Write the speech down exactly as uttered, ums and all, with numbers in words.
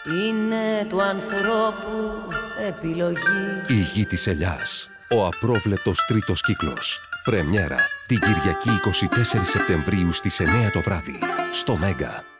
Είναι του ανθρώπου επιλογή. Η γη της ελιάς. Ο απρόβλεπτος τρίτος κύκλος. Πρεμιέρα την Κυριακή εικοστή τέταρτη Σεπτεμβρίου στις εννιά το βράδυ. Στο Μέγκα.